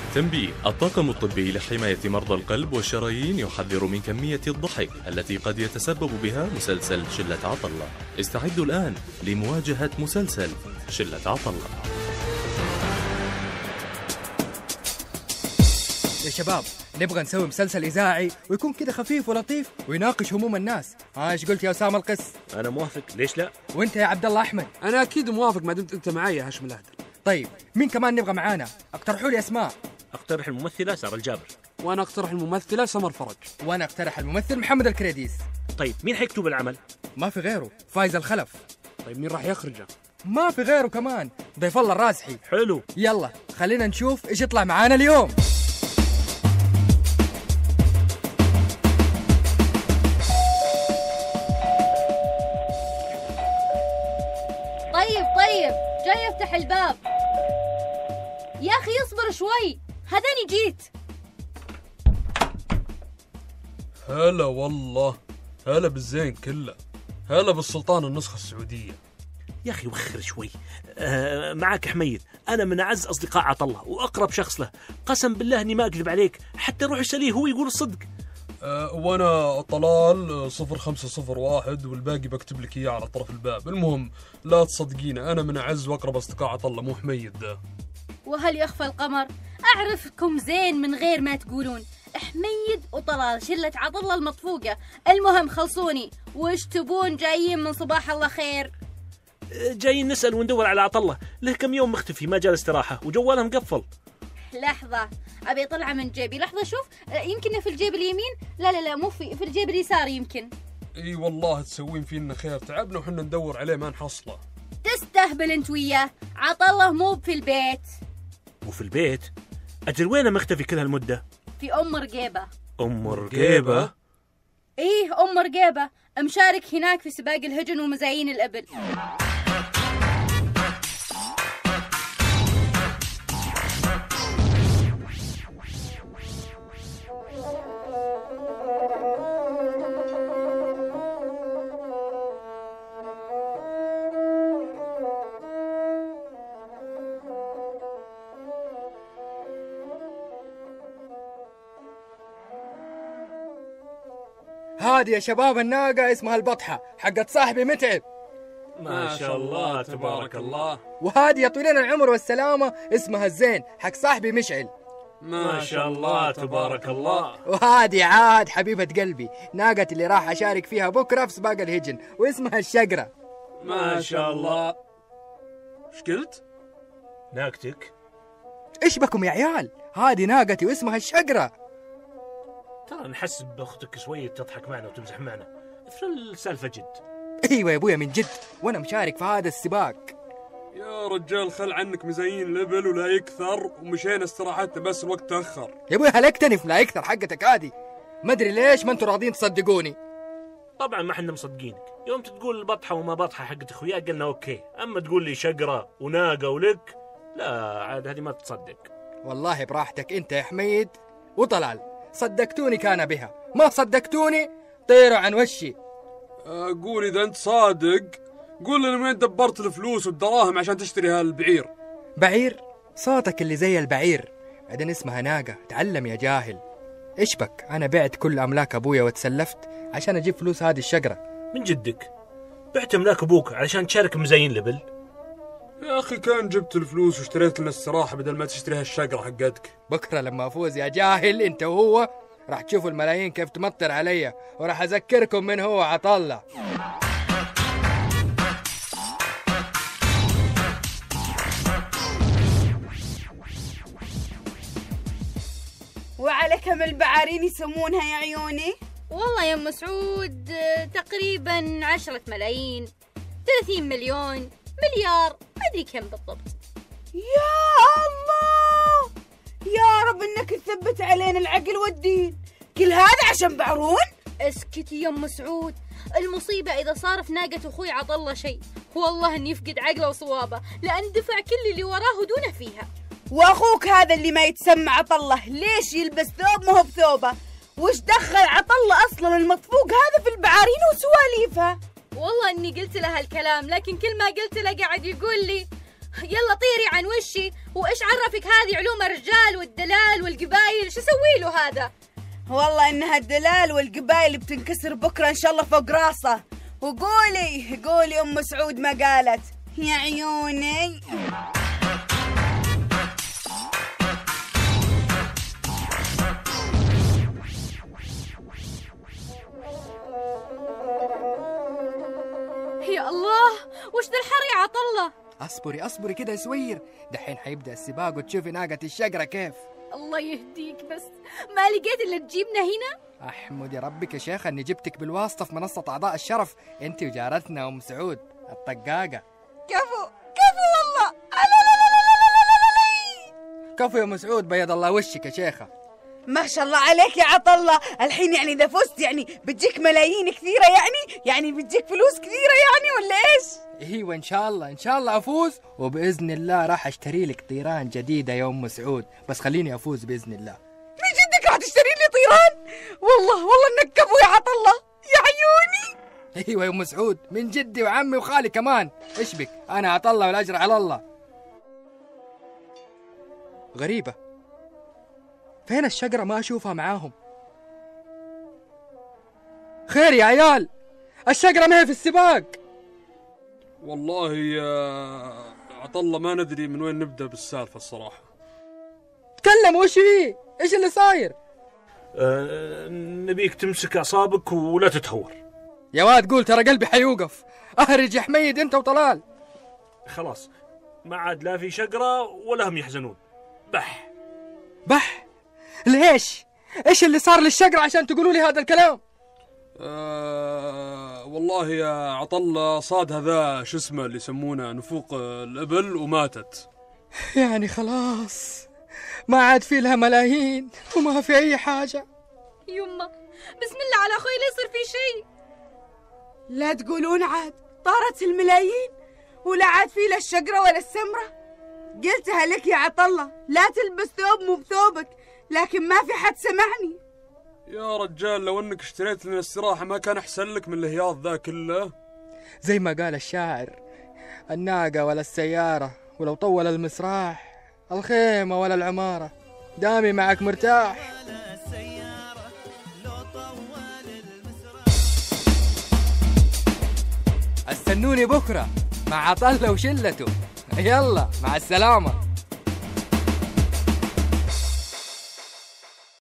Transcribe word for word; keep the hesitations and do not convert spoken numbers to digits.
تنبيه: الطاقم الطبي لحماية مرضى القلب والشرايين يحذر من كمية الضحك التي قد يتسبب بها مسلسل شلة عطلة. استعدوا الآن لمواجهة مسلسل شلة عطلة. يا شباب، نبغى نسوي مسلسل إذاعي ويكون كده خفيف ولطيف ويناقش هموم الناس. ها ايش قلت يا أسامة القس؟ أنا موافق، ليش لا؟ وأنت يا عبد الله أحمد؟ أنا أكيد موافق ما دمت أنت معي يا هاشم الأهدل. طيب مين كمان نبغى معانا؟ اقترحوا لي أسماء. أقترح الممثلة سارة الجابر. وأنا أقترح الممثلة سمر فرج. وأنا أقترح الممثل محمد الكريديس. طيب مين حيكتب العمل؟ ما في غيره، فايز الخلف. طيب مين راح يخرجه؟ ما في غيره كمان، ضيف الله الرازحي. حلو. يلا خلينا نشوف إيش يطلع معانا اليوم. طيب طيب جاي افتح الباب. يا اخي اصبر شوي، هذاني جيت. هلا والله، هلا بالزين كله، هلا بالسلطان النسخة السعودية. يا أخي وخر شوي. آه معك حميد، أنا من أعز أصدقاء عطلة وأقرب شخص له، قسم بالله إني ما أكذب عليك، حتى روح اسأليه هو يقول الصدق. أه وانا طلال صفر خمسة صفر واحد والباقي بكتب لك اياه على طرف الباب. المهم لا تصدقينه، انا من اعز واقرب اصدقاء عطله، مو حميد ده. وهل يخفى القمر؟ اعرفكم زين من غير ما تقولون. حميد وطلال شلة عطله المطفوقة. المهم خلصوني، وش تبون جايين من صباح الله خير؟ آه جايين نسأل وندور على عطلة، له كم يوم مختفي ما جال استراحة وجواله مقفل. لحظة أبي أطلعه من جيبي. لحظة شوف، يمكن في الجيب اليمين. لا لا لا مو في في الجيب اليسار يمكن. اي والله تسوين فينا خير، تعبنا وحنا ندور عليه ما نحصله. تستهبل انت وياه، عطله مو في البيت. مو في البيت؟ أجل وينه مختفي كل هالمدة؟ في أم رقيبة. أم رقيبة؟ إيه أم رقيبة، مشارك هناك في سباق الهجن ومزايين الإبل. هذه يا شباب الناقة اسمها البطحة حقت صاحبي متعب. ما شاء الله تبارك الله. وهذه يا طويلين العمر والسلامة اسمها الزين حق صاحبي مشعل. ما شاء الله تبارك الله. وهذه عاد حبيبة قلبي، ناقتي اللي راح أشارك فيها بكرة في سباق الهجن واسمها الشقرة. ما شاء الله. ايش قلت؟ ناقتك؟ ايش بكم يا عيال؟ هذه ناقتي واسمها الشقرة. ترى نحس بأختك شوية تضحك معنا وتمزح معنا، افرض السالفة جد. ايوه يا ابويا من جد، وانا مشارك في هذا السباق. يا رجال خل عنك مزايين لبل ولا يكثر، ومشينا استراحتنا بس الوقت تأخر. يا ابويا هلكتني في لا يكثر حقتك هذه، ما ادري ليش ما انتوا راضيين تصدقوني. طبعا ما حنا مصدقينك، يوم تقول البطحة وما بطحة حقت اخويا قلنا اوكي، اما تقول لي شقرة وناقة ولك لا عاد هذه ما تصدق. والله براحتك انت يا حميد وطلال، صدقتوني كان بها، ما صدقتوني طيروا عن وشي. أقول إذا أنت صادق قول لنا وين دبرت الفلوس والدراهم عشان تشتري هالبعير. بعير؟ صوتك اللي زي البعير، بعدين اسمها ناقة، تعلم يا جاهل. إيش بك؟ أنا بعت كل أملاك أبويا وتسلفت عشان أجيب فلوس هذه الشقرة. من جدك؟ بعت أملاك أبوك علشان تشارك مزايين لبل؟ يا أخي كان جبت الفلوس واشتريت لنا السراحة بدل ما تشتري هالشقرة حقتك. بكرة لما أفوز يا جاهل أنت وهو راح تشوفوا الملايين كيف تمطر عليا، وراح أذكركم من هو عطلة. وعلى كم البعارين يسمونها يا عيوني؟ والله يا ام سعود تقريبا عشرة ملايين، ثلاثين مليون، مليار، ما ادري كم بالضبط. يا الله، يا رب انك تثبت علينا العقل والدين، كل هذا عشان بعرون؟ اسكتي يا ام سعود، المصيبة اذا صار في ناقة اخوي عطله شيء والله اني يفقد عقله وصوابه، لان دفع كل اللي وراه دونه فيها. واخوك هذا اللي ما يتسمى عطله ليش يلبس ثوب ما هو بثوبه؟ وش دخل عطله اصلا المطفوق هذا في البعارين وسواليفها؟ والله اني قلت له هالكلام، لكن كل ما قلت له قاعد يقول لي يلا طيري عن وشي. وإيش عرفك هذه علوم الرجال والدلال والقبايل؟ شو سوي له هذا؟ والله إنها الدلال والقبايل بتنكسر بكرة إن شاء الله فوق راسه. وقولي قولي أم سعود ما قالت يا عيوني. يا الله، وش ذا الحر يا عطلة؟ اصبري اصبري كده يا سوير، دحين حيبدأ السباق وتشوفي ناقة الشقرة كيف. الله يهديك، بس ما لقيت إلا تجيبنا هنا؟ احمدي ربك يا شيخة اني جبتك بالواسطة في منصة اعضاء الشرف، انت وجارتنا ام سعود الطقاقة. كفو كفو والله. لا لا لا لا لا لا لا. كفو يا ام سعود، بيض الله وشك يا شيخة. ما شاء الله عليك يا عطلة. الحين يعني إذا فزت يعني بتجيك ملايين كثيرة، يعني يعني بتجيك فلوس كثيرة يعني ولا إيش؟ ايوه ان شاء الله ان شاء الله افوز، وباذن الله راح اشتري لك طيران جديده يا ام سعود، بس خليني افوز باذن الله. من جدك راح تشتري لي طيران؟ والله والله انك كفو يا عطلة يا عيوني. ايوه يا ام سعود، من جدي وعمي وخالي كمان. ايش بك؟ انا عطله والاجر على الله. غريبه، فين الشقره؟ ما اشوفها معاهم. خير يا عيال، الشقره ما هي في السباق. والله يا عطلة ما ندري من وين نبدأ بالسالفة الصراحة. تكلم، وش فيه؟ ايش اللي صاير؟ أه نبيك تمسك أعصابك ولا تتهور. يا واد قول، ترى قلبي حيوقف. اهرج يا حميد انت وطلال. خلاص ما عاد لا في شقرة ولا هم يحزنون. بح بح؟ ليش؟ ايش اللي صار للشقرة عشان تقولوا لي هذا الكلام؟ أه والله يا عطلة صاد هذا شو اسمه اللي يسمونه نفوق الإبل وماتت. يعني خلاص ما عاد في لها ملايين وما في أي حاجة. يمه بسم الله على أخوي لا يصير في شيء. لا تقولون عاد طارت الملايين ولا عاد في لا الشقرة ولا السمرة. قلتها لك يا عطلة لا تلبس ثوب مو بثوبك، لكن ما في حد سمعني. يا رجال لو انك اشتريت لنا الصراحة ما كان احسن لك من الهياط ذا كله. زي ما قال الشاعر، الناقة ولا السيارة، ولو طول المسراح، الخيمة ولا العمارة، دامي معك مرتاح. استنوني بكرة مع عطلة وشلته. يلا مع السلامة.